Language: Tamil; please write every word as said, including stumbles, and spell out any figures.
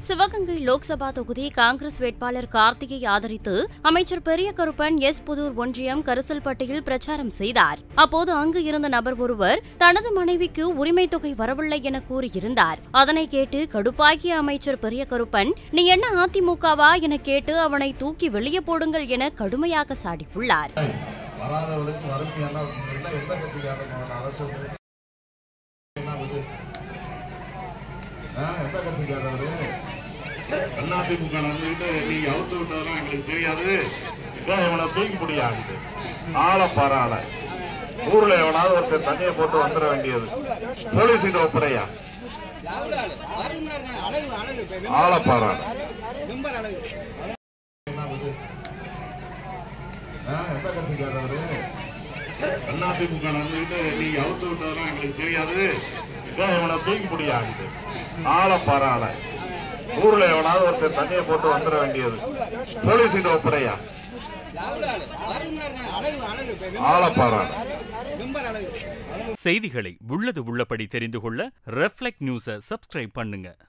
சிவகங்கை லோக்சபா தொகுதி காங்கிரஸ் வேட்பாளர் கார்த்தியை ஆதரித்து அமைச்சர் பெரிய கருப்பன் எஸ் புதூர் ஒன்றியம் கரிசல்பட்டியில் பிரச்சாரம் செய்தார். அப்போது அங்கு இருந்த நபர் ஒருவர் தனது மனைவிக்கு உரிமை தொகை வரவில்லை என கூறியிருந்தார். அதனை கேட்டு கடுப்பாகிய அமைச்சர் பெரிய கருப்பன், நீ என்ன அதிமுகவா என கேட்டு அவனை தூக்கி வெளியே போடுங்கள் என கடுமையாக சாடியுள்ளார். அதிமுக நடந்துகிட்டு நீங்க அவுத்து விட்டதெல்லாம் எங்களுக்கு தெரியாது. இவனை தூக்கி முடியாது ஆளை பாராள ஊர்ல எவனாவது ஒருத்தர் தண்ணியை போட்டு வந்துட வேண்டியது. போலீஸ் கிட்ட ஒப்படையா ஆளை பாராள எந்த கட்சிக்காரரு? அதிமுக நடந்துகிட்டு நீங்க அவுத்து விட்டதெல்லாம் எங்களுக்கு தெரியாது. இவனை தூக்கி முடியாது ஆளை பாராள ஊர்ல எவனாவது ஒருத்தர் தண்ணியை போட்டு வந்துட வேண்டியது. போலீஸ் கிட்ட ஒப்படையா ஆளை பாராள. செய்திகளை உள்ளது உள்ளபடி தெரிந்து கொள்ள ரெஃப்ளெக்ட் நியூஸை சப்ஸ்கிரைப் பண்ணுங்க.